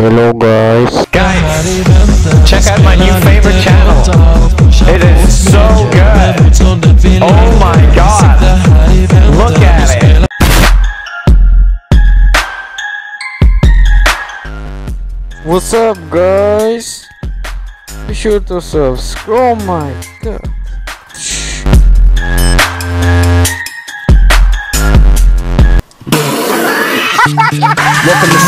Hello guys. Guys, check out my new favorite channel. It is so good. Oh my god. Look at it. What's up guys? Be sure to subscribe. Oh my god. Welcome to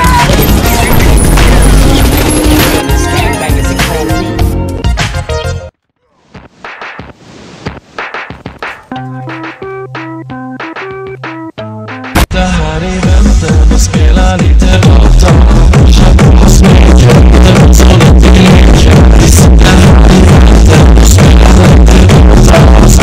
det här eventen och spela lite data. Pusha på och smeker, det var så att vi leker. Vi sitter här i eventen och spelar lite data.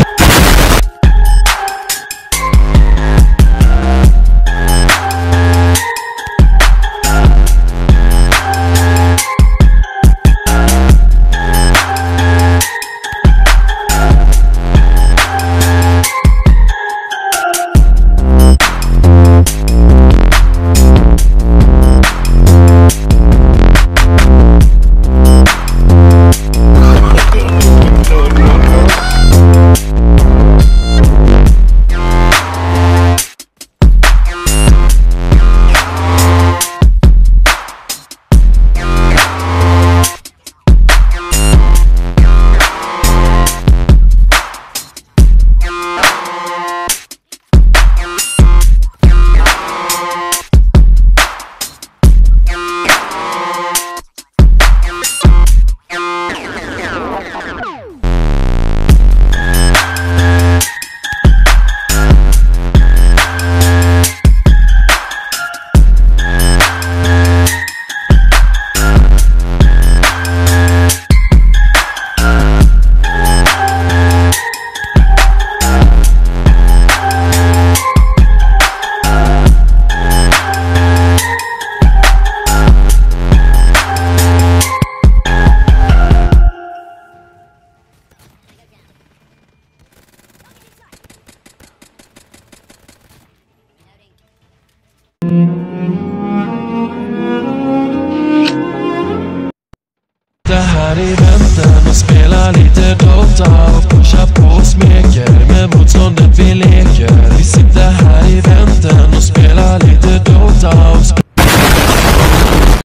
Det här eventen och spela lite Dota och pusha på och smeker med motståndet vi leker. Vi sitter här i eventen och spelar lite Dota och